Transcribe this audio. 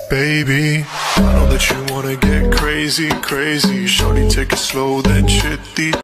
Baby, I know that you wanna get crazy, crazy. Shorty, take it slow, then chitty